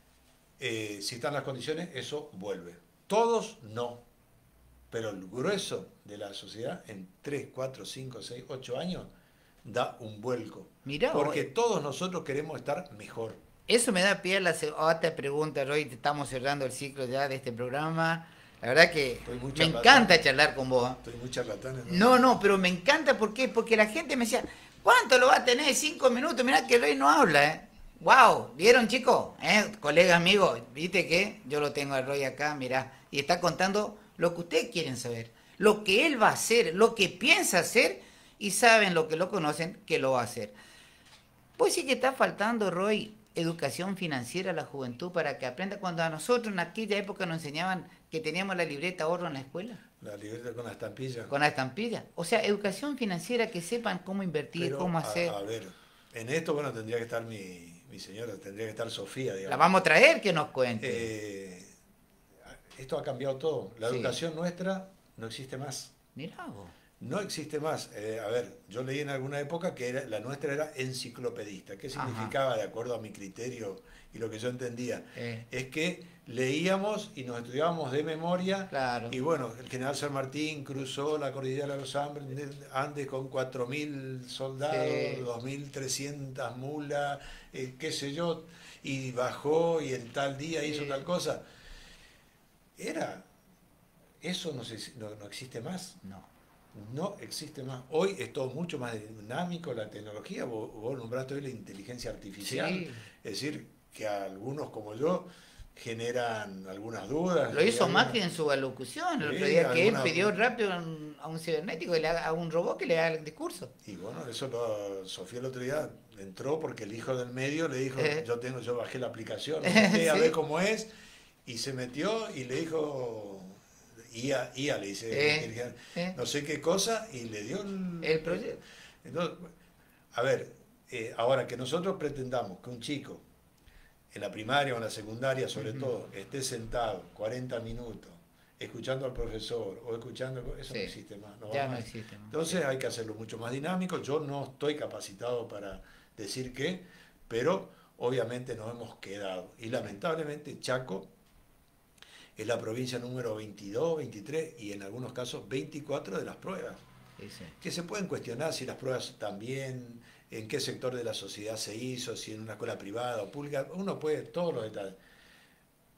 si están las condiciones, eso vuelve. Todos no. Pero el grueso de la sociedad en 3, 4, 5, 6, 8 años da un vuelco. Mirá, porque todos nosotros queremos estar mejor. Eso me da pie a la otra pregunta, Roy. Estamos cerrando el ciclo ya de este programa. La verdad que me encanta charlar con vos. Estoy muy charlatán. No, pero me encanta. ¿Por qué? Porque la gente me decía, ¿cuánto lo va a tener? 5 minutos. Mirá que Roy no habla, ¿eh? ¡Wow! ¿Vieron, chicos? Colega, amigo, ¿viste que yo lo tengo a Roy acá? Mirá. Y está contando lo que ustedes quieren saber, lo que él va a hacer, lo que piensa hacer, y saben lo que lo conocen, que lo va a hacer. Pues sí que está faltando, Roy, educación financiera a la juventud para que aprenda, cuando a nosotros en aquella época nos enseñaban que teníamos la libreta ahorro en la escuela. La libreta con la estampilla. Con la estampilla. O sea, educación financiera, que sepan cómo invertir, pero, cómo hacer. A ver, en esto, bueno, tendría que estar mi señora, tendría que estar Sofía, digamos. La vamos a traer que nos cuente. Esto ha cambiado todo. La educación nuestra no existe más. Mirá vos. No existe más. A ver, yo leí en alguna época que la nuestra era enciclopedista. ¿Qué significaba, de acuerdo a mi criterio y lo que yo entendía? Es que leíamos y nos estudiábamos de memoria. Claro. Y bueno, el general San Martín cruzó la cordillera de los Andes con 4.000 soldados, 2.300 mulas, qué sé yo, y bajó y en tal día hizo tal cosa. Eso no existe más. No existe más. Hoy es todo mucho más dinámico, la tecnología. Vos nombraste hoy la inteligencia artificial. Sí. Es decir, que a algunos como yo generan algunas dudas. Lo hizo Macri en su alocución el otro día, que él pidió rápido a un cibernético, a un robot que le haga el discurso. Y bueno, eso Sofía el otro día entró porque el hijo del medio le dijo, yo bajé la aplicación, ¿sí? A ver cómo es, y se metió y le dijo... IA le dice, no sé qué cosa, y le dio el proyecto. Entonces, a ver, ahora que nosotros pretendamos que un chico en la primaria o en la secundaria, sobre todo, esté sentado 40 minutos escuchando al profesor o escuchando, eso no existe más. No existe más. Entonces hay que hacerlo mucho más dinámico. Yo no estoy capacitado para decir qué, pero obviamente nos hemos quedado. Y lamentablemente Chaco es la provincia número 22, 23 y en algunos casos 24 de las pruebas. Que se pueden cuestionar si las pruebas también, en qué sector de la sociedad se hizo, si en una escuela privada o pública, uno puede, todos los detalles.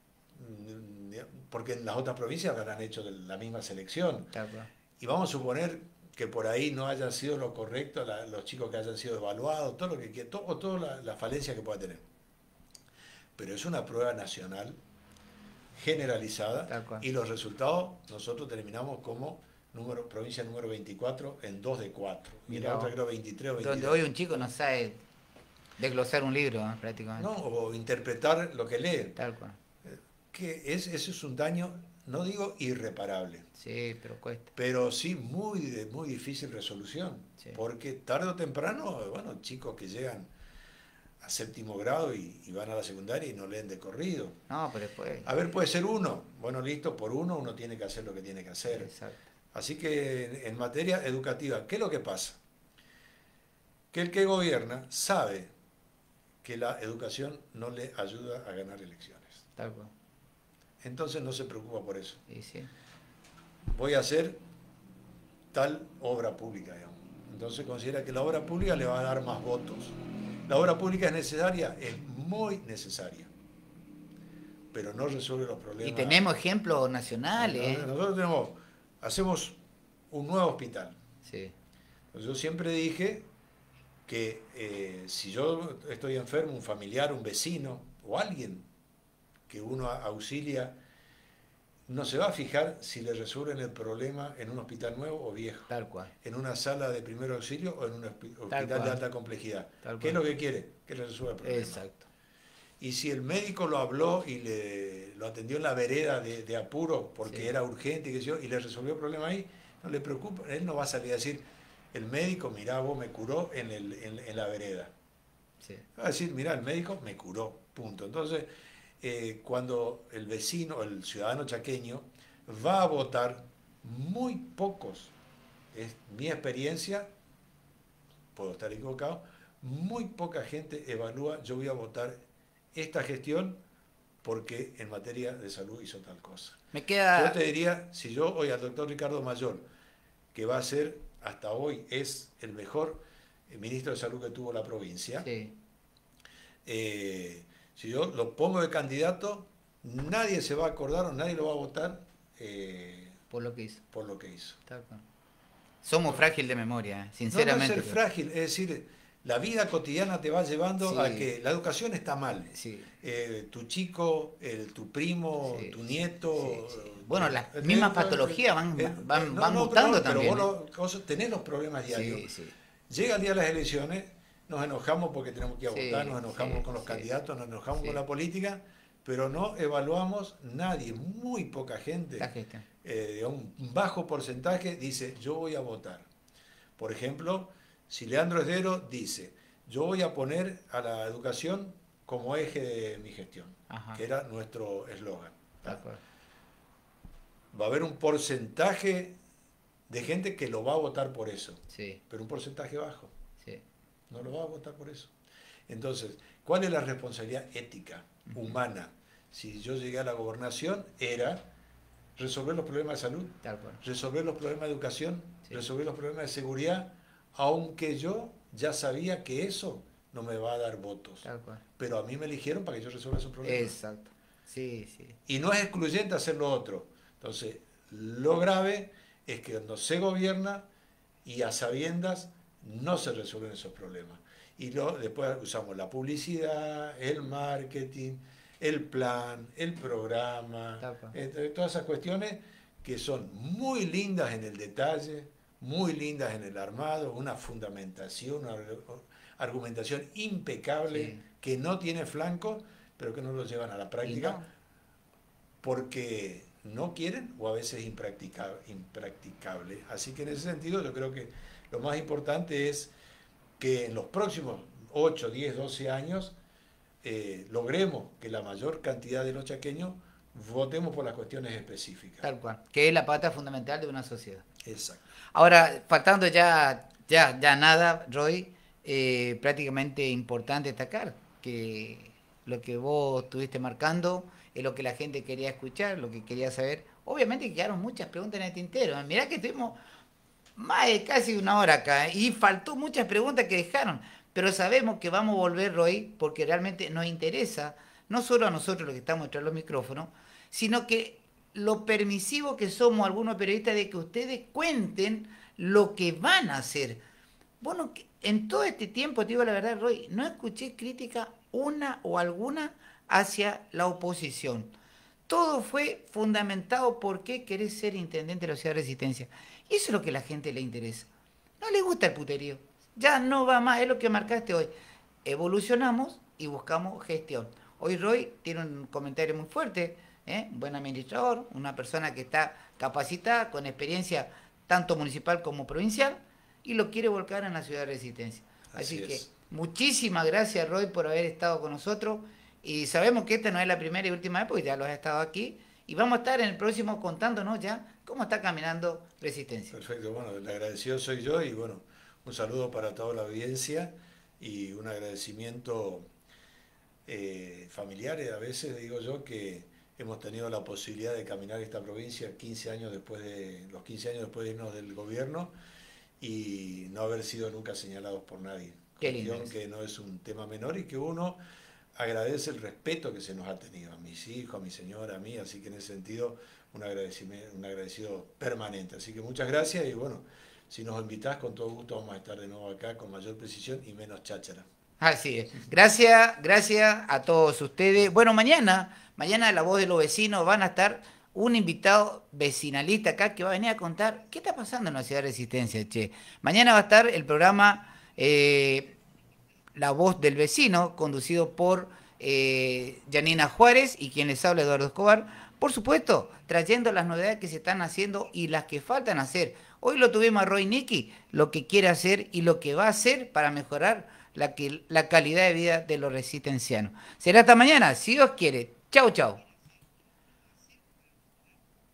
porque en las otras provincias habrán hecho la misma selección. Tal cual. Y vamos a suponer que por ahí no haya sido lo correcto los chicos que hayan sido evaluados, todo lo que toda la falencia que pueda tener. Pero es una prueba nacional generalizada y los resultados nosotros terminamos como provincia número 24 en 2 de 4. Y la otra creo 23 o 22. Donde hoy un chico no sabe desglosar un libro, prácticamente. No, o interpretar lo que lee. Tal cual. Eso es un daño, no digo irreparable. Sí, pero cuesta. Pero sí muy difícil resolución. Sí. Porque tarde o temprano, bueno, chicos que llegan a 7º grado y van a la secundaria y no leen de corrido. No, pero después... A ver, puede ser uno. Bueno, listo, por uno tiene que hacer lo que tiene que hacer. Exacto. Así que en materia educativa, ¿qué es lo que pasa? Que el que gobierna sabe que la educación no le ayuda a ganar elecciones. Tal cual. Entonces no se preocupa por eso. Sí, sí. Voy a hacer tal obra pública, digamos. Entonces considera que la obra pública le va a dar más votos. La obra pública es necesaria, es muy necesaria, pero no resuelve los problemas. Y tenemos ejemplos nacionales. Nosotros hacemos un nuevo hospital. Sí. Entonces yo siempre dije que si yo estoy enfermo, un familiar, un vecino o alguien que uno auxilia, no se va a fijar si le resuelven el problema en un hospital nuevo o viejo. Tal cual. En una sala de primer auxilio o en un hospital de alta complejidad. ¿Qué es lo que quiere? Que le resuelva el problema. Exacto. Y si el médico lo habló y lo atendió en la vereda de apuro porque era urgente y le resolvió el problema ahí, no le preocupa, él no va a salir a decir, el médico, mirá, vos me curó en la vereda. Sí. Va a decir, mirá, el médico me curó, punto. Entonces, cuando el vecino, el ciudadano chaqueño, va a votar, muy pocos, es mi experiencia, puedo estar equivocado, muy poca gente evalúa, yo voy a votar esta gestión porque en materia de salud hizo tal cosa. Yo te diría, si yo hoy al doctor Ricardo Mayor, que va a ser, hasta hoy, es el mejor ministro de salud que tuvo la provincia, sí. Si yo lo pongo de candidato, nadie se va a acordar o nadie lo va a votar por lo que hizo. Por lo que hizo. Somos frágil de memoria, sinceramente. No es ser frágil, es decir, la vida cotidiana te va llevando a que la educación está mal. Sí. Tu chico, tu primo, tu nieto... Sí. Bueno, las mismas patologías van mutando también. Pero vos tenés los problemas diarios. Sí. Llega el día de las elecciones, nos enojamos porque tenemos que ir a votar, nos enojamos con los candidatos, nos enojamos con la política, pero no evaluamos nadie, muy poca gente, un bajo porcentaje dice, yo voy a votar. Por ejemplo, si Leandro Esdero dice, yo voy a poner a la educación como eje de mi gestión, que era nuestro eslogan. Va a haber un porcentaje de gente que lo va a votar por eso, pero un porcentaje bajo. No lo va a votar por eso. Entonces, ¿cuál es la responsabilidad ética, humana? Si yo llegué a la gobernación, era resolver los problemas de salud, resolver los problemas de educación, resolver los problemas de seguridad, aunque yo ya sabía que eso no me va a dar votos. Pero a mí me eligieron para que yo resuelva esos problemas. Exacto. Sí. Y no es excluyente hacer lo otro. Entonces, lo grave es que cuando se gobierna y a sabiendas no se resuelven esos problemas. Y después usamos la publicidad, el marketing, el plan, el programa, todas esas cuestiones que son muy lindas en el detalle, muy lindas en el armado, una fundamentación, una argumentación impecable que no tiene flanco, pero que no lo llevan a la práctica porque no quieren o a veces es impracticable. Así que en ese sentido yo creo que lo más importante es que en los próximos 8, 10, 12 años logremos que la mayor cantidad de los chaqueños votemos por las cuestiones específicas. Tal cual, que es la pata fundamental de una sociedad. Exacto. Ahora, faltando ya nada, Roy, prácticamente importante destacar que lo que vos estuviste marcando es lo que la gente quería escuchar, lo que quería saber. Obviamente quedaron muchas preguntas en el tintero. Mirá que estuvimos más de casi una hora acá y faltó muchas preguntas que dejaron, pero sabemos que vamos a volver, Roy, porque realmente nos interesa, no solo a nosotros los que estamos detrás de los micrófonos, sino que lo permisivo que somos algunos periodistas de que ustedes cuenten lo que van a hacer. Bueno, en todo este tiempo, te digo la verdad, Roy, no escuché crítica una o alguna hacia la oposición. Todo fue fundamentado por qué querés ser intendente de la ciudad de Resistencia. Y eso es lo que a la gente le interesa. No le gusta el puterío. Ya no va más, es lo que marcaste hoy. Evolucionamos y buscamos gestión. Hoy Roy tiene un comentario muy fuerte, un buen administrador, una persona que está capacitada, con experiencia tanto municipal como provincial, y lo quiere volcar en la ciudad de Resistencia. Así que muchísimas gracias, Roy, por haber estado con nosotros. Y sabemos que esta no es la primera y última vez, porque ya lo has estado aquí. Y vamos a estar en el próximo contándonos ya cómo está caminando Resistencia. Perfecto, bueno, el agradecido soy yo y bueno, un saludo para toda la audiencia y un agradecimiento familiar. A veces digo yo que hemos tenido la posibilidad de caminar esta provincia 15 años después los 15 años después de irnos del gobierno y no haber sido nunca señalados por nadie. Qué lindo. Que no es un tema menor y que uno agradece el respeto que se nos ha tenido a mis hijos, a mi señora, a mí, así que en ese sentido un agradecido permanente. Así que muchas gracias y bueno, si nos invitás con todo gusto vamos a estar de nuevo acá con mayor precisión y menos cháchara. Así es. Gracias a todos ustedes. Bueno, mañana La Voz de los Vecinos van a estar un invitado vecinalista acá que va a venir a contar qué está pasando en la ciudad de Resistencia, che. Mañana va a estar el programa La Voz del Vecino, conducido por Yanina Juárez y quien les habla, Eduardo Escobar. Por supuesto, trayendo las novedades que se están haciendo y las que faltan hacer. Hoy lo tuvimos a Roy Nicky, lo que quiere hacer y lo que va a hacer para mejorar la calidad de vida de los resistencianos. Será hasta mañana, si Dios quiere. Chau, chau.